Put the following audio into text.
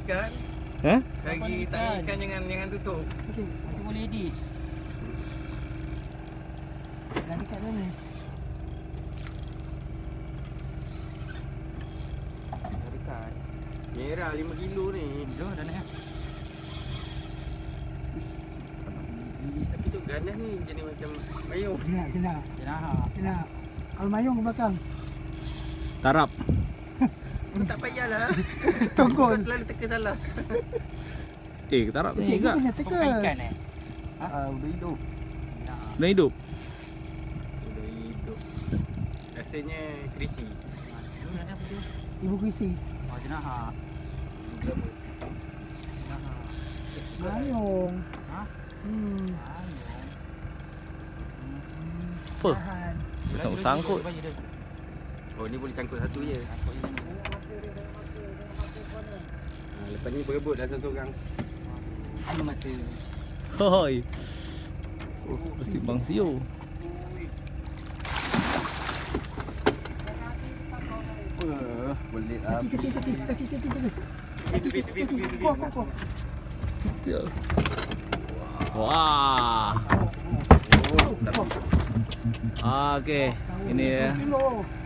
ikan. Ha? Lagi tak ikan jangan tutup. Okey, aku boleh edit. Dah dekat sana. Dah dekat. Merah 5 kilo ni. Jom dah naik. Tapi tu ganas ni jenis macam mayung. Kena. Kena. Kalau mayung ke belakang. Tarap. Tak payahlah. Tongkol. Selalu teka salah. Tarap ni Okey, juga. kita kena teka. Ikan Udah hidup. Dah hidup. Udah hidup. Rasanya krisi. Ibu kuisi. Oh, jenaha. Gelama. Mayung. Ha? Apa? Tahan. Tak sangkut. Oh ni boleh cangkut satu je. Lepas ni berebut dah satu orang. Ada mata. Hoi. Oh, mesti bang Sio. Boleh Kaki. Kuah. Ya. Wah. Okey, ini ya. Kilo.